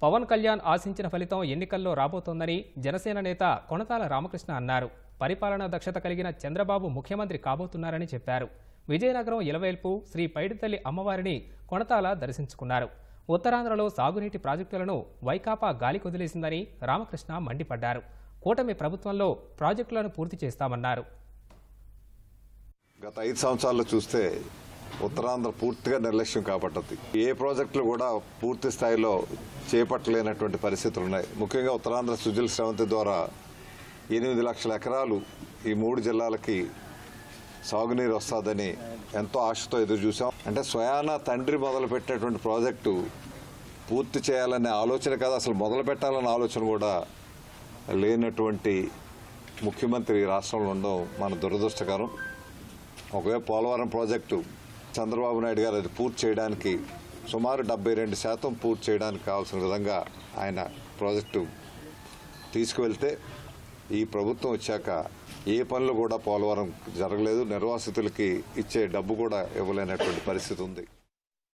పవన్ కళ్యాణ్ ఆశించిన ఫలితం ఎన్నికల్లో రాబోతోందని జనసేన నేత కొణతాల రామకృష్ణ అన్నారు. పరిపాలనా దక్షత కలిగిన చంద్రబాబు ముఖ్యమంత్రి కాబోతున్నారని చెప్పారు. విజయనగరం ఇలవేల్పు శ్రీ పైడితల్లి అమ్మవారిని కొణతాల దర్శించుకున్నారు. ఉత్తరాంధ్రలో సాగునీటి ప్రాజెక్టులను వైకాపా గాలికొదిలేసిందని రామకృష్ణ మండిపడ్డారు. కూటమి ప్రభుత్వంలో ప్రాజెక్టులను పూర్తి చేస్తామన్నారు. గత 5 సంవత్సరాల్లో చూస్తే ఉత్తరాంధ్ర పూర్తిగా నిర్లక్ష్యం కాబట్టది. ఏ ప్రాజెక్టులు కూడా పూర్తి స్థాయిలో చేపట్టలేనటువంటి పరిస్థితులు ఉన్నాయి. ముఖ్యంగా ఉత్తరాంధ్ర సుజల శ్రవంతి ద్వారా 8 లక్షల ఎకరాలు ఈ 3 జిల్లాలకి సాగునీరు వస్తుందని ఎంతో ఆశతో ఎదురు చూసాం. అంటే స్వయాన తండ్రి మొదలుపెట్టినటువంటి ప్రాజెక్టు పూర్తి చేయాలనే ఆలోచన కాదు, అసలు మొదలు పెట్టాలన్న ఆలోచన కూడా లేనటువంటి ముఖ్యమంత్రి రాష్ట్రంలో ఉండడం మన దురదృష్టకరం. ఒకవేళ పోలవరం ప్రాజెక్టు చంద్రబాబు నాయుడు గారు అది పూర్తి చేయడానికి సుమారు 72% పూర్తి చేయడానికి కావాల్సిన విధంగా ఆయన ప్రాజెక్టు తీసుకువెళ్తే ఈ ప్రభుత్వం వచ్చాక ఏ పనులు కూడా పోలవరం జరగలేదు. నిర్వాసితులకి ఇచ్చే డబ్బు కూడా ఇవ్వలేనటువంటి పరిస్థితి ఉంది.